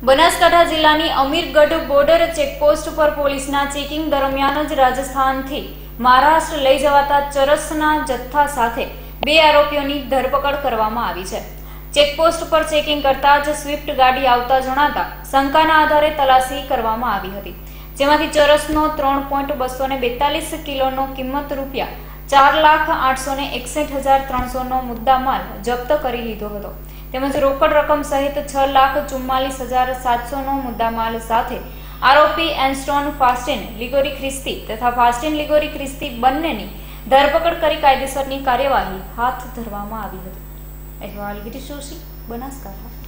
બનાસકાંઠા જિલ્લાની Amirgadh border checkpost પર પોલીસના ચેકિંગ દરમિયાન જ રાજસ્થાનથી મહારાષ્ટ્ર લઈ જવાતા ચરસના જથ્થા સાથે 2 આરોપીઓની ધરપકડ કરવામાં આવી છે। ચેકપોસ્ટ પર ચેકિંગ કરતા જ સ્વિફ્ટ ગાડી આવતા જણાતા શંકાના આધારે તલાશી કરવામાં આવી હતી, જેમાંથી ચરસનો 3.242 કિલોનો કિંમત ₹4,861,300નો મુદ્દામાલ જપ્ત કરી લીધો હતો, તેમજ રોકડ રકમ સહિત 6,44,700નો મુદ્દામાલ સાથે આરોપી એન્સ્ટોન ફાસ્ટિન લિગોરી ખ્રિસ્તી તથા ફાસ્ટિન લિગોરી ખ્રિસ્તી બંનેની ધરપકડ કરી કાયદેસરની કાર્યવાહી હાથ ધરવામાં આવી હતી। અહેવાલ ગિરીશ જોશી, બનાસકાંઠા।